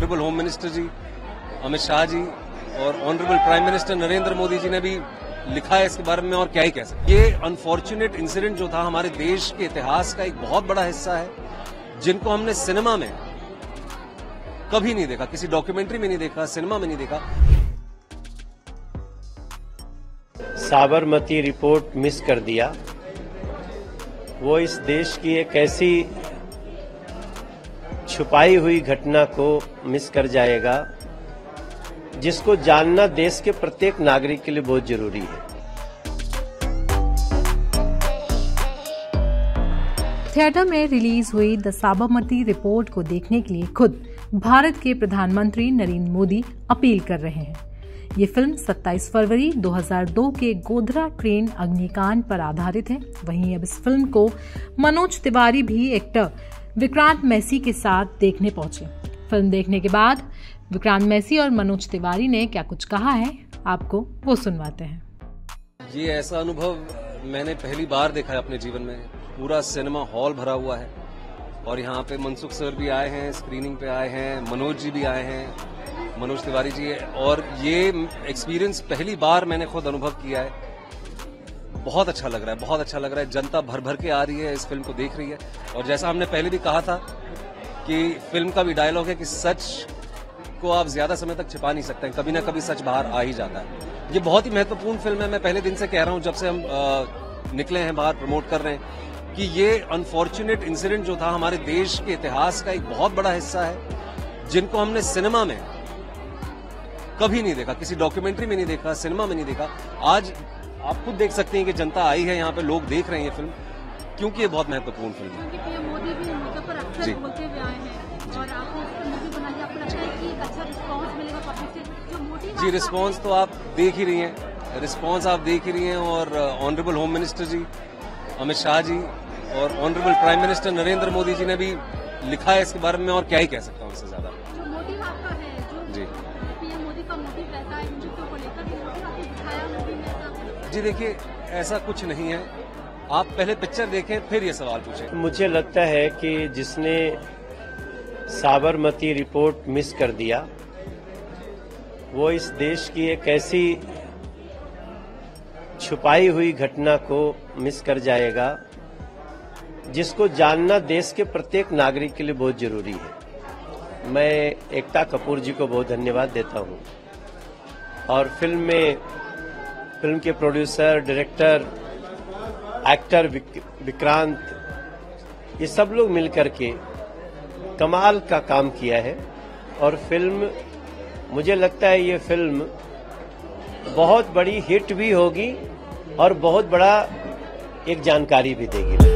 Honourable home minister ji Amit Shah ji और honourable prime minister Narendra Modi ji ने भी लिखा है इसके बारे में, और क्या ही कह सकते। ये अनफॉर्चुनेट इंसिडेंट जो था हमारे देश के इतिहास का एक बहुत बड़ा हिस्सा है, जिनको हमने सिनेमा में कभी नहीं देखा, किसी डॉक्यूमेंट्री में नहीं देखा, सिनेमा में नहीं देखा। साबरमती रिपोर्ट मिस कर दिया। वो इस देश की एक ऐसी छुपाई हुई घटना को मिस कर जाएगा जिसको जानना देश के प्रत्येक नागरिक के लिए बहुत जरूरी है। थिएटर में रिलीज हुई द साबरमती रिपोर्ट को देखने के लिए खुद भारत के प्रधानमंत्री नरेंद्र मोदी अपील कर रहे हैं। ये फिल्म 27 फरवरी 2002 के गोधरा ट्रेन अग्निकांड पर आधारित है। वहीं अब इस फिल्म को मनोज तिवारी भी एक्टर विक्रांत मैसी के साथ देखने पहुंचे। फिल्म देखने के बाद विक्रांत मैसी और मनोज तिवारी ने क्या कुछ कहा है, आपको वो सुनवाते हैं। ये ऐसा अनुभव मैंने पहली बार देखा है अपने जीवन में। पूरा सिनेमा हॉल भरा हुआ है और यहाँ पे मनसुख सर भी आए हैं, स्क्रीनिंग पे आए हैं, मनोज जी भी आए हैं, मनोज तिवारी जी, और ये एक्सपीरियंस पहली बार मैंने खुद अनुभव किया है। बहुत अच्छा लग रहा है, बहुत अच्छा लग रहा है। जनता भर भर के आ रही है, इस फिल्म को देख रही है। और जैसा हमने पहले भी कहा था कि फिल्म का भी डायलॉग है कि सच को आप ज्यादा समय तक छिपा नहीं सकते हैं, कभी ना कभी सच बाहर आ ही जाता है। ये बहुत ही महत्वपूर्ण फिल्म है। मैं पहले दिन से कह रहा हूं, जब से हम निकले हैं बाहर प्रमोट कर रहे हैं, कि ये अनफॉर्चुनेट इंसिडेंट जो था हमारे देश के इतिहास का एक बहुत बड़ा हिस्सा है, जिनको हमने सिनेमा में कभी नहीं देखा, किसी डॉक्यूमेंट्री में नहीं देखा, सिनेमा में नहीं देखा। आज आप खुद देख सकते हैं कि जनता आई है, यहाँ पे लोग देख रहे हैं ये फिल्म, क्योंकि ये बहुत महत्वपूर्ण फिल्म है। मोदी भी मौके पर अक्सर बोलते हुए आए हैं और आपने मूवी बनाई, आपको लगता है कि अच्छा रिस्पांस मिलेगा पब्लिक से? जो मोदी जी, रिस्पांस तो आप देख ही रही हैं, रिस्पांस आप देख ही रही हैं। और honourable home minister ji Amit Shah ji और honourable prime minister Narendra Modi ji ने भी लिखा है इसके बारे में, और क्या ही कह सकता हूँ इससे ज्यादा। जो मोटिव आपका है, जो जी, पीएम मोदी का मोटिव रहता है हिंदुत्व को लेकर, मोटिव आपने दिखाया मूवी में ऐसा? जी देखिए, ऐसा कुछ नहीं है। आप पहले पिक्चर देखें फिर ये सवाल पूछें। मुझे लगता है कि जिसने साबरमती रिपोर्ट मिस कर दिया, वो इस देश की एक ऐसी छुपाई हुई घटना को मिस कर जाएगा जिसको जानना देश के प्रत्येक नागरिक के लिए बहुत जरूरी है। मैं एकता कपूर जी को बहुत धन्यवाद देता हूं, और फिल्म के प्रोड्यूसर, डायरेक्टर, एक्टर विक्रांत, ये सब लोग मिलकर के कमाल का काम किया है। और फिल्म, मुझे लगता है ये फिल्म बहुत बड़ी हिट भी होगी और बहुत बड़ा एक जानकारी भी देगी।